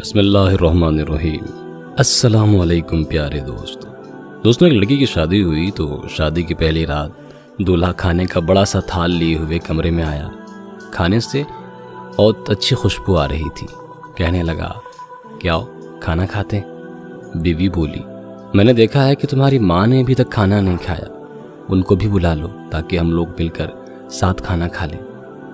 بسم اللہ الرحمن الرحیم۔ السلام علیکم پیارے دوستوں، ایک لڑکی کی شادی ہوئی تو شادی کی پہلی رات دولہا کھانے کا بڑا سا تھال لیے ہوئے کمرے میں آیا۔ کھانے سے بہت اچھی خوشبو آ رہی تھی۔ کہنے لگا کہ آؤ کھانا کھاتے ہیں۔ بیوی بولی میں نے دیکھا ہے کہ تمہاری ماں نے ابھی تک کھانا نہیں کھایا، ان کو بھی بلا لو تاکہ ہم لوگ مل کر ساتھ کھانا کھا لیں۔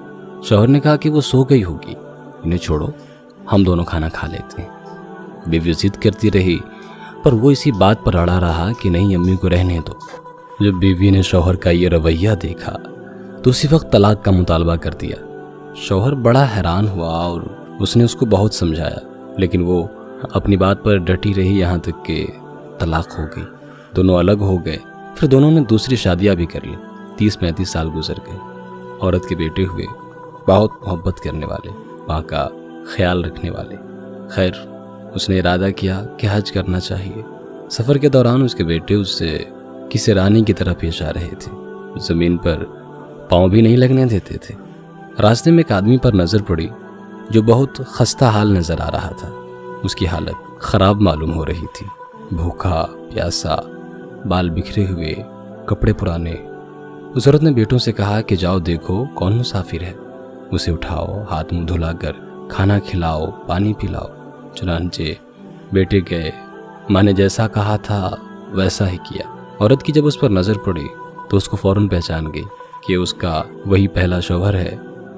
شوہر نے کہا کہ وہ سو گئی ہوگی، انہیں چھوڑو ہم دونوں کھانا کھا لیتے ہیں۔ بیوی ضد کرتی رہی پر وہ اسی بات پر اڑا رہا کہ نہیں امی کو رہنے دو۔ جب بیوی نے شوہر کا یہ رویہ دیکھا تو اسی وقت طلاق کا مطالبہ کر دیا۔ شوہر بڑا حیران ہوا اور اس نے اس کو بہت سمجھایا، لیکن وہ اپنی بات پر ڈٹی رہی یہاں تک کہ طلاق ہو گئی۔ دونوں الگ ہو گئے۔ پھر دونوں نے دوسری شادیاں بھی کر لی۔ 30-35 سال گزر گئے۔ عورت کے بیٹے ہوئے، بہت محبت کرنے والے، ماں کا خیال رکھنے والے۔ خیر اس نے ارادہ کیا کہ حج کرنا چاہیے۔ سفر کے دوران اس کے بیٹے اس سے کسی رانی کی طرح پیش آ رہے تھے، زمین پر پاؤں بھی نہیں لگنے دیتے تھے۔ راستے میں ایک آدمی پر نظر پڑی جو بہت خستہ حال نظر آ رہا تھا۔ اس کی حالت خراب معلوم ہو رہی تھی، بھوکا پیاسا، بال بکھرے ہوئے، کپڑے پرانے۔ اس عورت نے بیٹوں سے کہا کہ جاؤ دیکھو کون مسافر ہے، اسے اٹھاؤ، ہاتھ منہ دھلا کر کھانا کھلاؤ، پانی پلاؤ۔ چنانچہ بیٹے گئے، ماں نے جیسا کہا تھا ویسا ہی کیا۔ عورت کی جب اس پر نظر پڑی تو اس کو فوراً پہچان گئی کہ اس کا وہی پہلا شوہر ہے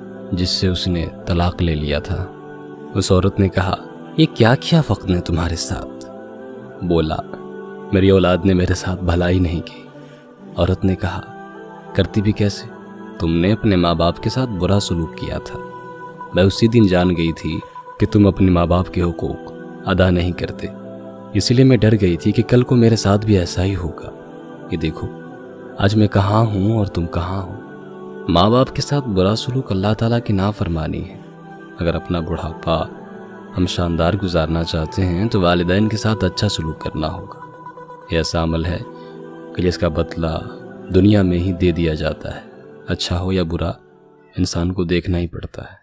جس سے اس نے طلاق لے لیا تھا۔ اس عورت نے کہا یہ کیا کیا وقت نے تمہارے ساتھ؟ بولا میری اولاد نے میرے ساتھ بھلائی نہیں کی۔ عورت نے کہا کرتی بھی کیسے؟ تم نے اپنے ماں باپ کے ساتھ برا سلوک کیا تھا۔ میں اسی دن جان گئی تھی کہ تم اپنے ماں باپ کے حقوق ادا نہیں کرتے، اسی لیے میں ڈر گئی تھی کہ کل کو میرے ساتھ بھی ایسا ہی ہوگا۔ یہ دیکھو آج میں کہاں ہوں اور تم کہاں ہو۔ ماں باپ کے ساتھ برا سلوک اللہ تعالیٰ کی نافرمانی ہے۔ اگر اپنا بڑھاپا ہم شاندار گزارنا چاہتے ہیں تو والدین کے ساتھ اچھا سلوک کرنا ہوگا۔ یہ ایسا عمل ہے کہ جس کا بدلہ دنیا میں ہی دے دیا جاتا ہے، اچھا ہو یا برا انسان کو دیکھنا ہی پڑتا ہے۔